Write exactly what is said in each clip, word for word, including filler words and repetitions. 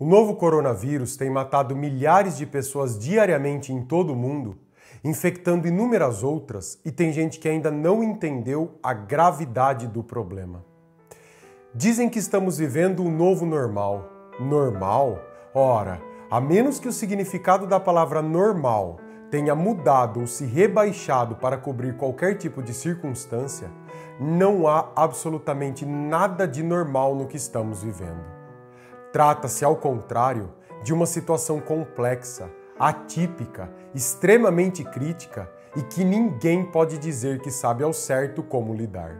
O novo coronavírus tem matado milhares de pessoas diariamente em todo o mundo, infectando inúmeras outras, e tem gente que ainda não entendeu a gravidade do problema. Dizem que estamos vivendo um novo normal. Normal? Ora, a menos que o significado da palavra normal tenha mudado ou se rebaixado para cobrir qualquer tipo de circunstância, não há absolutamente nada de normal no que estamos vivendo. Trata-se, ao contrário, de uma situação complexa, atípica, extremamente crítica e que ninguém pode dizer que sabe ao certo como lidar.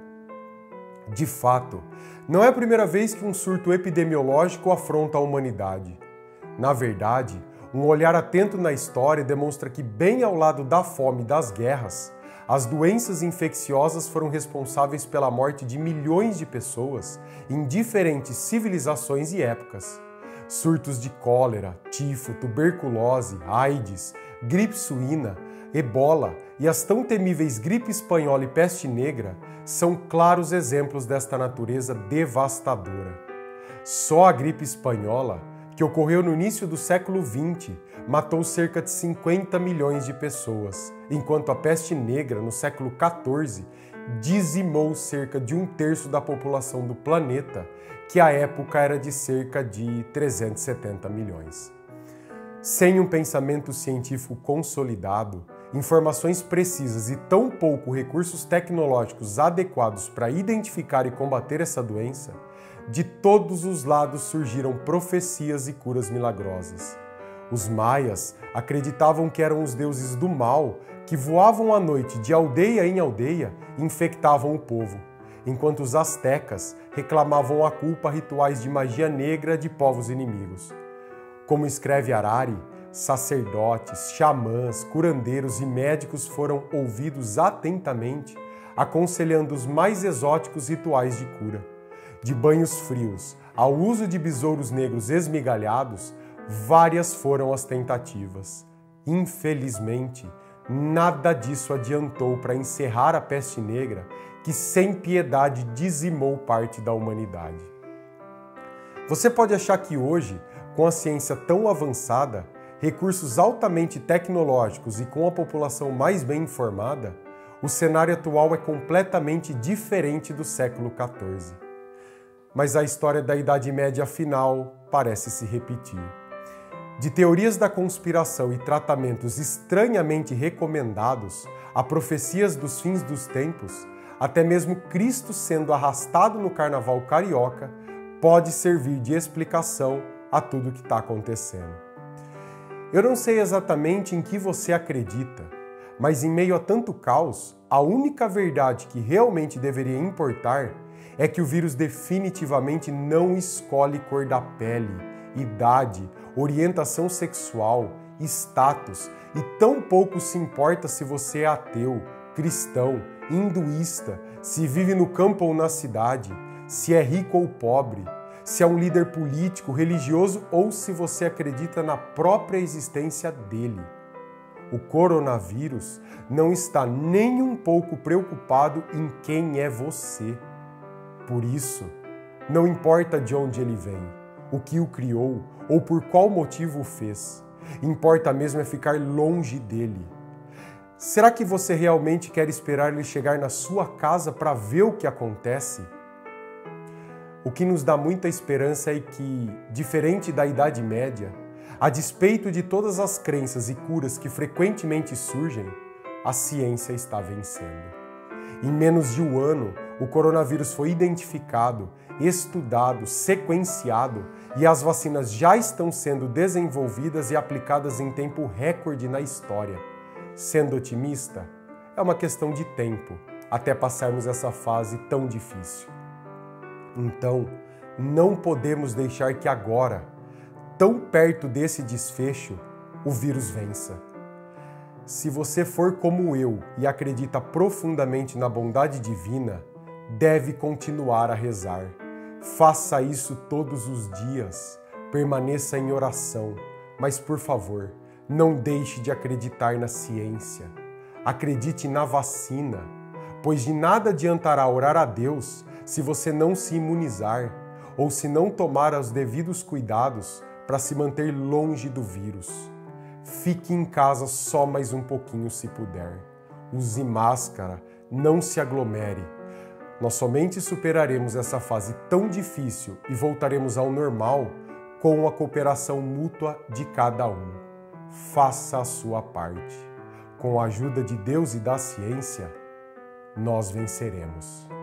De fato, não é a primeira vez que um surto epidemiológico afronta a humanidade. Na verdade, um olhar atento na história demonstra que, bem ao lado da fome e das guerras, as doenças infecciosas foram responsáveis pela morte de milhões de pessoas em diferentes civilizações e épocas. Surtos de cólera, tifo, tuberculose, AIDS, gripe suína, ebola e as tão temíveis gripe espanhola e peste negra são claros exemplos desta natureza devastadora. Só a gripe espanhola, que ocorreu no início do século vinte, matou cerca de cinquenta milhões de pessoas, enquanto a peste negra, no século quatorze, dizimou cerca de um terço da população do planeta, que à época era de cerca de trezentos e setenta milhões. Sem um pensamento científico consolidado, informações precisas e tão pouco recursos tecnológicos adequados para identificar e combater essa doença, de todos os lados surgiram profecias e curas milagrosas. Os maias acreditavam que eram os deuses do mal que voavam à noite de aldeia em aldeia e infectavam o povo, enquanto os astecas reclamavam a culpa a rituais de magia negra de povos inimigos. Como escreve Harari, sacerdotes, xamãs, curandeiros e médicos foram ouvidos atentamente, aconselhando os mais exóticos rituais de cura. De banhos frios ao uso de besouros negros esmigalhados, várias foram as tentativas. Infelizmente, nada disso adiantou para encerrar a peste negra que sem piedade dizimou parte da humanidade. Você pode achar que hoje, com a ciência tão avançada, recursos altamente tecnológicos e com a população mais bem informada, o cenário atual é completamente diferente do século quatorze. Mas a história da Idade Média final parece se repetir. De teorias da conspiração e tratamentos estranhamente recomendados a profecias dos fins dos tempos, até mesmo Cristo sendo arrastado no carnaval carioca pode servir de explicação a tudo o que está acontecendo. Eu não sei exatamente em que você acredita, mas em meio a tanto caos, a única verdade que realmente deveria importar é que o vírus definitivamente não escolhe cor da pele, idade, orientação sexual, status e tão pouco se importa se você é ateu, cristão, hinduísta, se vive no campo ou na cidade, se é rico ou pobre, se é um líder político, religioso ou se você acredita na própria existência dele. O coronavírus não está nem um pouco preocupado em quem é você. Por isso, não importa de onde ele vem, o que o criou ou por qual motivo o fez. Importa mesmo é ficar longe dele. Será que você realmente quer esperar ele chegar na sua casa para ver o que acontece? O que nos dá muita esperança é que, diferente da Idade Média, a despeito de todas as crenças e curas que frequentemente surgem, a ciência está vencendo. Em menos de um ano, o coronavírus foi identificado, estudado, sequenciado e as vacinas já estão sendo desenvolvidas e aplicadas em tempo recorde na história. Sendo otimista, é uma questão de tempo até passarmos essa fase tão difícil. Então, não podemos deixar que agora, tão perto desse desfecho, o vírus vença. Se você for como eu e acredita profundamente na bondade divina, deve continuar a rezar. Faça isso todos os dias. Permaneça em oração. Mas, por favor, não deixe de acreditar na ciência. Acredite na vacina, pois de nada adiantará orar a Deus se você não se imunizar ou se não tomar os devidos cuidados para se manter longe do vírus. Fique em casa só mais um pouquinho se puder. Use máscara, não se aglomere. Nós somente superaremos essa fase tão difícil e voltaremos ao normal com a cooperação mútua de cada um. Faça a sua parte. Com a ajuda de Deus e da ciência, nós venceremos.